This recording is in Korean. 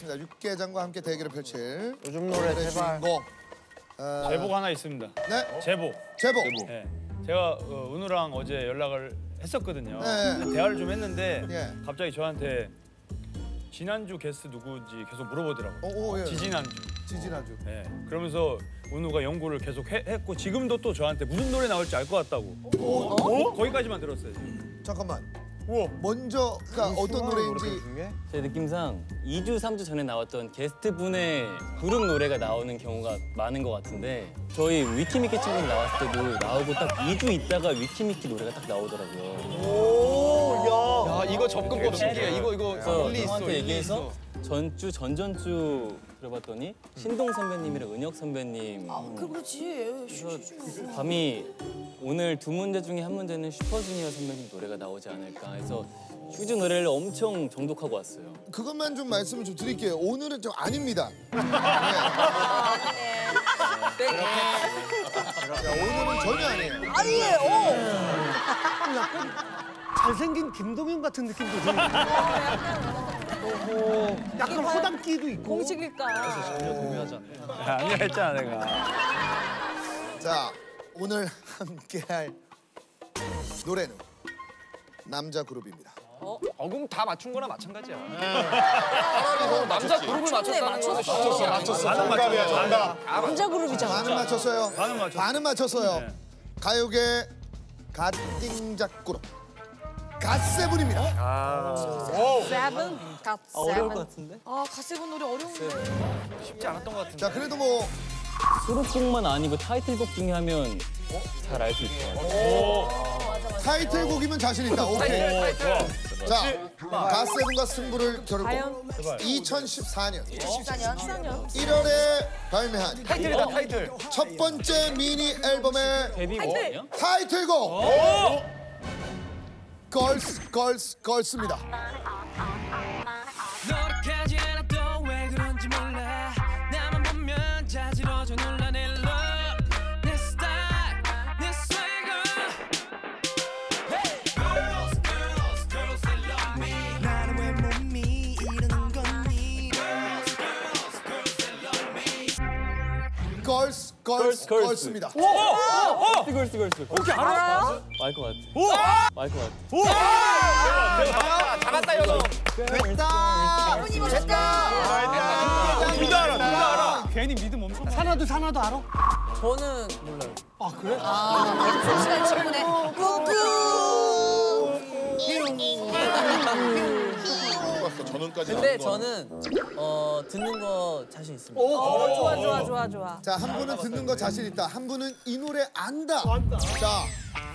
알겠습니다. 육개장과 함께 대결을 펼칠 요즘 노래 제발. 주인공. 제복 하나 있습니다. 네? 제복. 제복. 네. 제가 은우랑 어제 연락을 했었거든요. 네. 대화를 좀 했는데 예. 갑자기 저한테 지난주 게스트 누구지 계속 물어보더라고요. 예. 지지난주. 지지난주. 네. 그러면서 은우가 연구를 계속 했고 지금도 또 저한테 무슨 노래 나올지 알 것 같다고. 거기까지만 들었어요. 지금. 잠깐만. 먼저가 어떤 노래인지. 제 느낌상 2주, 3주 전에 나왔던 게스트분의 그룹 노래가 나오는 경우가 많은 것 같은데 저희 위키미키 친구들 나왔을 때도 나오고 딱 2주 있다가 위키미키 노래가 딱 나오더라고요. 오, 야, 이거 접근법 신기해. 이거 그래서 일리 있어. 형한테 일리 얘기해서 있어. 전주, 전전주 들어봤더니 신동 선배님이랑 은혁 선배님 그거지. 그래서 감히 오늘 두 문제 중에 한 문제는 슈퍼주니어 선배님 노래가 나오지 않을까 해서 슈즈 노래를 엄청 정독하고 왔어요. 그것만 좀 말씀을 좀 드릴게요. 오늘은 좀 아닙니다. 네. 자, 오늘은 전혀 아니에요. 아니에요. 잘생긴 김동현 같은 느낌도 드는. 약간 허당끼도 있고. 공식일까? 아니야 했잖아 내가. 자, 오늘 함께할 노래는 남자 그룹입니다. 그럼 다 맞춘 거나 마찬가지야. 남자 그룹을 맞췄다는 거는 맞췄어. 남자 그룹이잖아. 반은 맞췄어요. 반은 맞췄어. 반은 맞췄어요. 네. 가요계 갓띵작 그룹 갓세븐입니다. 세븐? 갓 어려울 것 세븐. 같은데? 아, 갓세븐 노래 어려운데. 쉽지 않았던 것 같은데. 자, 그래도 뭐 수록곡만 아니고 타이틀곡 중에 하면 잘 알 수 있을 것 같아요. 타이틀곡이면 자신 있다. 오케이. 좋아. 자, 갓세븐과 승부를 겨룰 과연? 2014년 14년? 1월에 발매한 타이틀이다, 타이틀. 첫 번째 미니 앨범의 데뷔곡 아니야? 타이틀곡 걸스입니다. 노력하지 않아도 왜 그런지 몰라 나만 보면 자지러져 놀라 내 love 내 스타일 내 swagger Girls, girls, girls they love me 나는 왜 몸이 이러는 거니 Girls, girls, girls they love me 걸스입니다. 걸스. 오케이 알아? 알 것 같아. 알 것 같아. 잡았다, 이거. 아버님 오셨다. 누가 알아? 괜히 믿음 엄청. 사나도 알아? 저는 몰라요. 아, 그래? 솔직한 친구네. 근데 저는 듣는 거 자신 있습니다. 좋아. 자, 한 분은 듣는 거 자신 있다. 한 분은 이 노래 안다. 자,